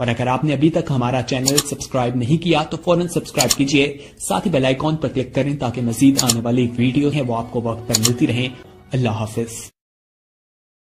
और अगर आपने अभी तक हमारा चैनल सब्सक्राइब नहीं किया तो फौरन सब्सक्राइब कीजिए, साथ ही बेल आइकॉन पर क्लिक करें ताकि मजीद आने वाली वीडियो है वो आपको वक्त पर मिलती रहे। अल्लाह हाफिज।